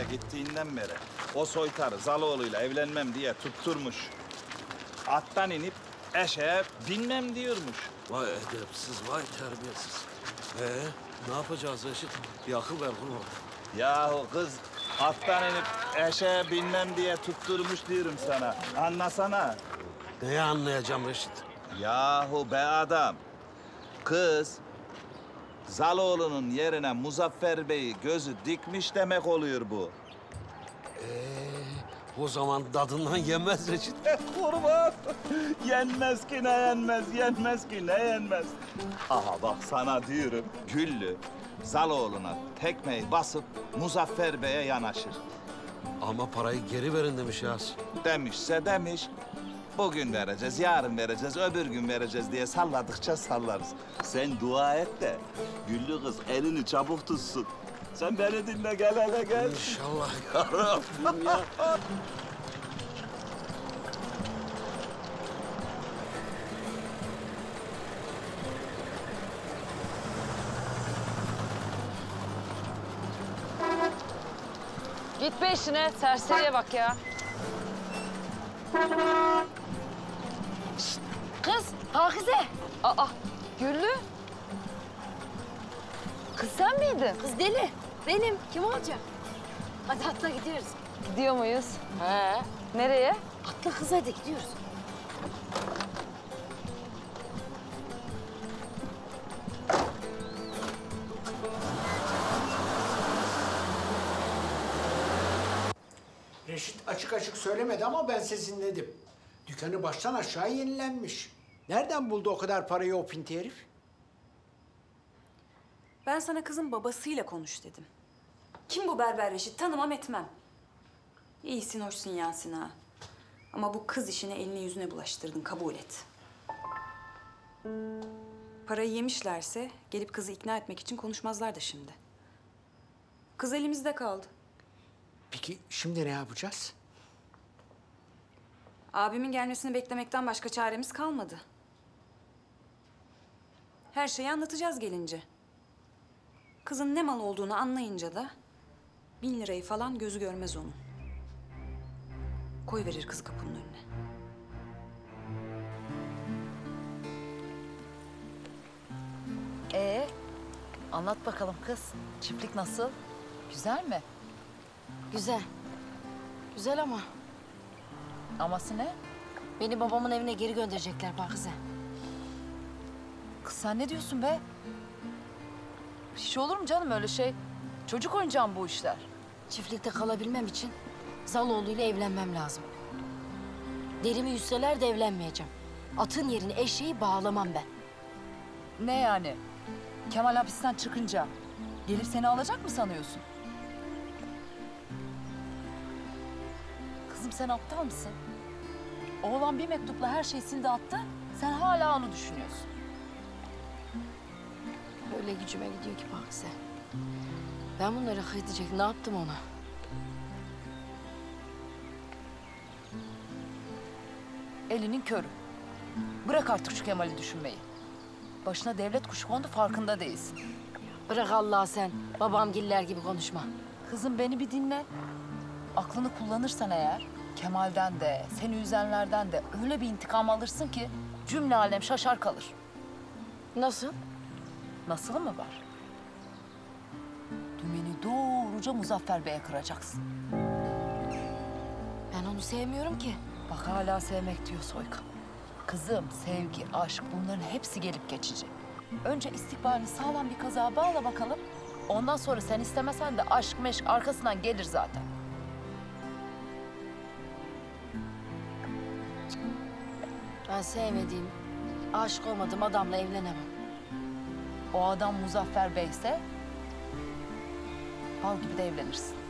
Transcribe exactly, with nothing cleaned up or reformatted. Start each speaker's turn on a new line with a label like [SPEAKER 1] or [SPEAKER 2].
[SPEAKER 1] Almanya'ya gittiğinden beri o soytarı Zaloğlu'yla evlenmem diye tutturmuş. Attan inip eşeğe binmem diyormuş.
[SPEAKER 2] Vay edepsiz, vay terbiyesiz. Ee, ne yapacağız Reşit? Bir akıl ver kurban.
[SPEAKER 1] Yahu kız attan inip eşeğe binmem diye tutturmuş diyorum sana. Anlasana.
[SPEAKER 2] Neyi anlayacağım Reşit?
[SPEAKER 1] Yahu be adam. Kız Zaloğlu'nun yerine Muzaffer Bey'i gözü dikmiş demek oluyor bu.
[SPEAKER 2] Ee, o zaman dadından yenmez Reşit.
[SPEAKER 1] Kurban. Yenmez ki ne yenmez, yenmez ki ne yenmez. Aha bak sana diyorum Güllü Zaloğlu'na tekmeyi basıp Muzaffer Bey'e yanaşır.
[SPEAKER 2] Ama parayı geri verin demiş Yasin.
[SPEAKER 1] Demişse demiş. Bugün vereceğiz, yarın vereceğiz, öbür gün vereceğiz diye salladıkça sallarız. Sen dua et de Güllü kız elini çabuk tutsun. Sen beni dinle, gel hele gel.
[SPEAKER 2] İnşallah ya Rabbim ya.
[SPEAKER 3] Git be işine, serseriye bak ya. Şişt, kız, Hafize. Aa, Güllü. Kız sen miydin?
[SPEAKER 4] Kız deli. Benim. Kim olacak? Hadi atla gidiyoruz.
[SPEAKER 3] Gidiyor muyuz?
[SPEAKER 4] He.
[SPEAKER 3] Nereye?
[SPEAKER 4] Atla kız hadi gidiyoruz.
[SPEAKER 5] Reşit açık açık söylemedi ama ben sezinledim. Dükkanı baştan aşağı yenilenmiş. Nereden buldu o kadar parayı o pinti herif?
[SPEAKER 6] Ben sana kızın babasıyla konuş dedim. Kim bu berber Reşit? Tanımam etmem. İyisin, hoşsun Yasin ha. Ama bu kız işine elini yüzüne bulaştırdın, kabul et. Parayı yemişlerse gelip kızı ikna etmek için konuşmazlar da şimdi. Kız elimizde kaldı.
[SPEAKER 5] Peki şimdi ne yapacağız?
[SPEAKER 6] Abimin gelmesini beklemekten başka çaremiz kalmadı. Her şeyi anlatacağız gelince. Kızın ne mal olduğunu anlayınca da bin lirayı falan gözü görmez onun. Koyverir kızı kapının önüne.
[SPEAKER 3] Ee, anlat bakalım kız. Çiftlik nasıl? Güzel mi?
[SPEAKER 4] Güzel. Güzel ama
[SPEAKER 3] Aması ne?
[SPEAKER 4] beni babamın evine geri gönderecekler Pakize.
[SPEAKER 3] Kız sen ne diyorsun be? Hiç olur mu canım öyle şey? Çocuk oyuncağı mı bu işler?
[SPEAKER 4] Çiftlikte kalabilmem için Zaloğlu ile evlenmem lazım. Derimi yüzseler de evlenmeyeceğim. Atın yerine eşeği bağlamam ben.
[SPEAKER 3] Ne yani? Kemal hapisten çıkınca gelip seni alacak mı sanıyorsun? Kızım sen aptal mısın? Oğlan bir mektupla her şeyi sildi attı. Sen hala onu düşünüyorsun.
[SPEAKER 4] Öyle gücüme gidiyor ki Pakize. Ben bunları hak edecek ne yaptım ona?
[SPEAKER 3] Elinin körü. Bırak artık şu Kemal'i düşünmeyi. Başına devlet kuşu kondu farkında değilsin.
[SPEAKER 4] Bırak Allah'a sen. Babamgiller gibi konuşma.
[SPEAKER 3] Kızım beni bir dinle. Aklını kullanırsan eğer Kemal'den de, seni üzenlerden de öyle bir intikam alırsın ki cümle alem şaşar kalır.
[SPEAKER 4] Nasıl?
[SPEAKER 3] Nasılı mı var? Dümeni doğruca Muzaffer Bey'e kıracaksın.
[SPEAKER 4] Ben onu sevmiyorum ki.
[SPEAKER 3] Bak hala sevmek diyor Soykan. Kızım, sevgi, aşk bunların hepsi gelip geçici. Önce istikbalini sağlam bir kazağa bağla bakalım. Ondan sonra sen istemesen de aşk meşk arkasından gelir zaten.
[SPEAKER 4] Ben sevmediğim, aşık olmadığım adamla evlenemem.
[SPEAKER 3] O adam Muzaffer Bey'se bal gibi de evlenirsin.